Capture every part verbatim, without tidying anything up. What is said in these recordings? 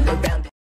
around it.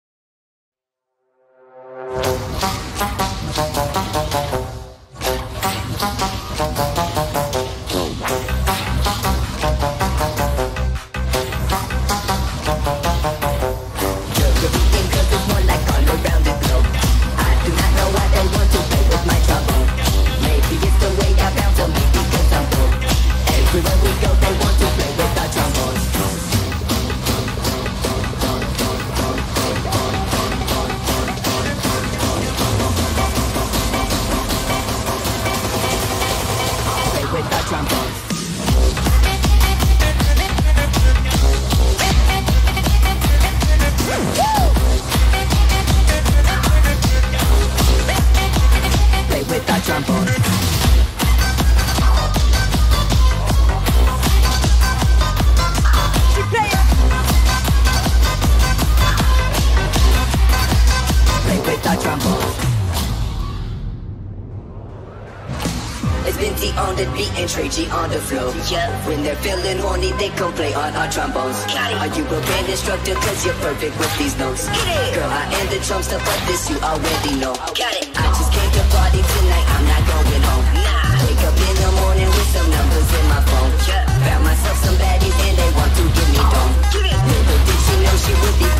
On the beat and Trey G on the flow. Yeah. When they're feeling horny, they come play on our trombones. Are you a band instructor? Cause you're perfect with these notes. Girl, I am the trumpster, but this you already know. Got it. I just came to party tonight, I'm not going home. Nah. Wake up in the morning with some numbers in my phone. Yeah. Found myself some baddies and they want to give me dome. Little did she know she would be